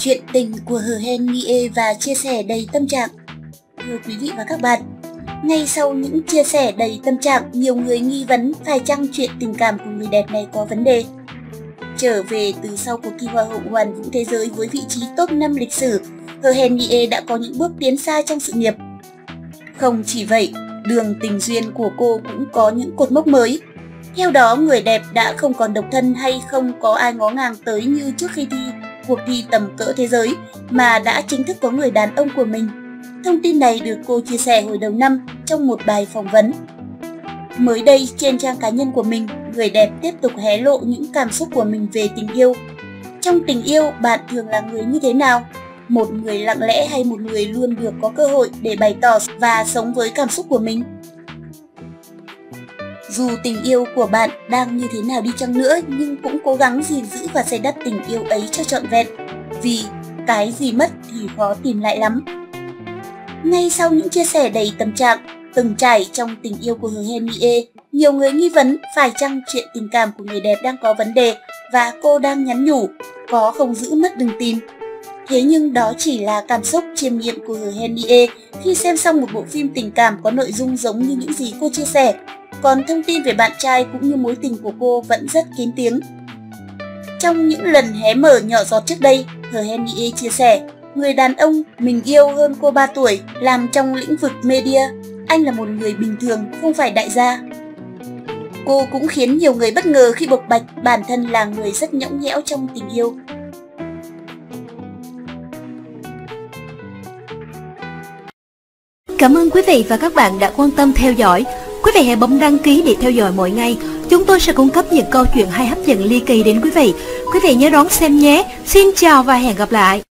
Chuyện tình của Hờ Hen Nie và chia sẻ đầy tâm trạng. Thưa quý vị và các bạn, ngay sau những chia sẻ đầy tâm trạng, nhiều người nghi vấn phải chăng chuyện tình cảm của người đẹp này có vấn đề. Trở về từ sau cuộc thi Hoa hậu Hoàn vũ thế giới với vị trí top 5 lịch sử, Hờ Hen Nie đã có những bước tiến xa trong sự nghiệp. Không chỉ vậy, đường tình duyên của cô cũng có những cột mốc mới. Theo đó, người đẹp đã không còn độc thân hay không có ai ngó ngàng tới như trước khi thi cuộc thi tầm cỡ thế giới, mà đã chính thức có người đàn ông của mình. Thông tin này được cô chia sẻ hồi đầu năm trong một bài phỏng vấn. Mới đây, trên trang cá nhân của mình, người đẹp tiếp tục hé lộ những cảm xúc của mình về tình yêu. Trong tình yêu, bạn thường là người như thế nào? Một người lặng lẽ hay một người luôn được có cơ hội để bày tỏ và sống với cảm xúc của mình? Dù tình yêu của bạn đang như thế nào đi chăng nữa, nhưng cũng cố gắng gìn giữ và xây đắp tình yêu ấy cho trọn vẹn. Vì cái gì mất thì khó tìm lại lắm. Ngay sau những chia sẻ đầy tâm trạng, từng trải trong tình yêu của Hờ Hen Nie, nhiều người nghi vấn phải chăng chuyện tình cảm của người đẹp đang có vấn đề và cô đang nhắn nhủ, có không giữ mất đừng tìm. Thế nhưng đó chỉ là cảm xúc chiêm nghiệm của Hờ Hen Nie khi xem xong một bộ phim tình cảm có nội dung giống như những gì cô chia sẻ. Còn thông tin về bạn trai cũng như mối tình của cô vẫn rất kín tiếng. Trong những lần hé mở nhỏ giọt trước đây, Hờ Hen Nie chia sẻ, người đàn ông mình yêu hơn cô 3 tuổi, làm trong lĩnh vực media. Anh là một người bình thường, không phải đại gia. Cô cũng khiến nhiều người bất ngờ khi bộc bạch bản thân là người rất nhõng nhẽo trong tình yêu. Cảm ơn quý vị và các bạn đã quan tâm theo dõi. Quý vị hãy bấm đăng ký để theo dõi mỗi ngày. Chúng tôi sẽ cung cấp những câu chuyện hay hấp dẫn ly kỳ đến quý vị. Quý vị nhớ đón xem nhé. Xin chào và hẹn gặp lại.